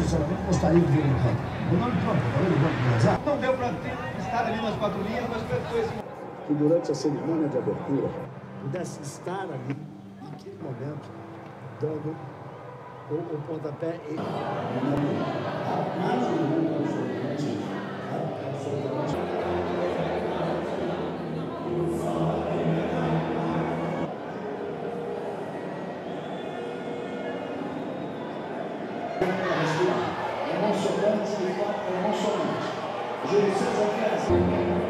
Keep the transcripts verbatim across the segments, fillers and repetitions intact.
sinceramente gostaria de ver em campo. O nome próprio, falei do Banco do Azar. Não deu para estar ali nas quatro linhas, mas foi assim. Que durante a cerimônia de abertura pudesse estar ali, naquele momento, dando o, o pontapé e... Emocionante, emocionante. Je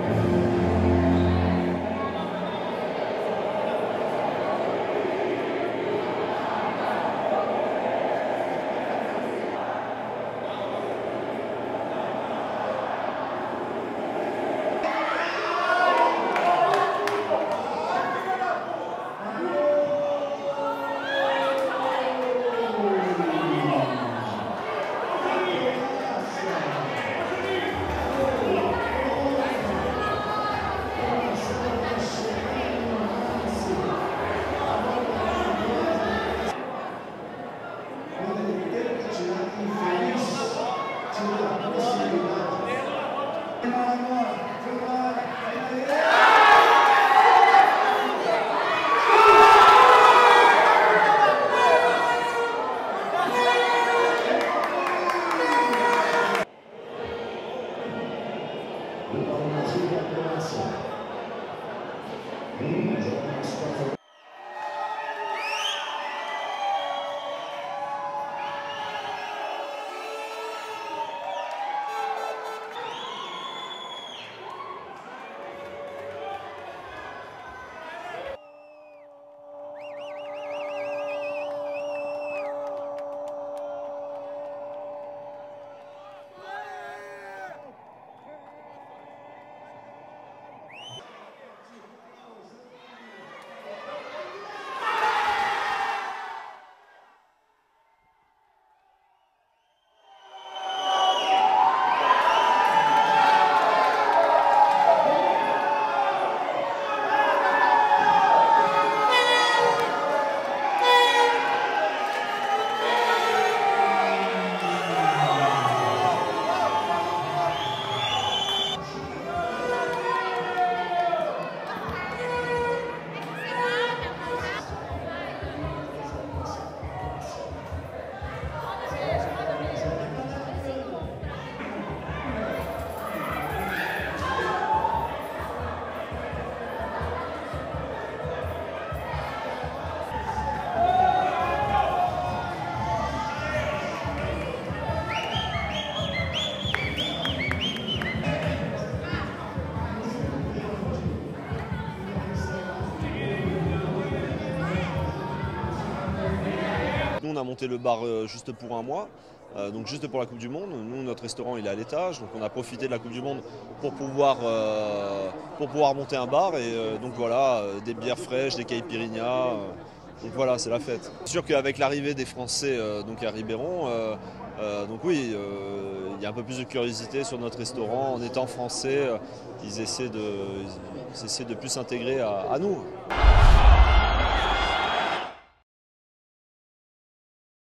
Nous, on a monté le bar juste pour un mois, euh, donc juste pour la Coupe du Monde. Nous, notre restaurant, il est à l'étage, donc on a profité de la Coupe du Monde pour pouvoir, euh, pour pouvoir monter un bar. Et euh, donc voilà, euh, des bières fraîches, des caipirinhas. Euh, donc voilà, c'est la fête. C'est sûr qu'avec l'arrivée des Français euh, donc à Ribéron, euh, euh, donc oui, euh, il y a un peu plus de curiosité sur notre restaurant. En étant français, euh, ils essaient de, ils essaient de plus s'intégrer à, à nous.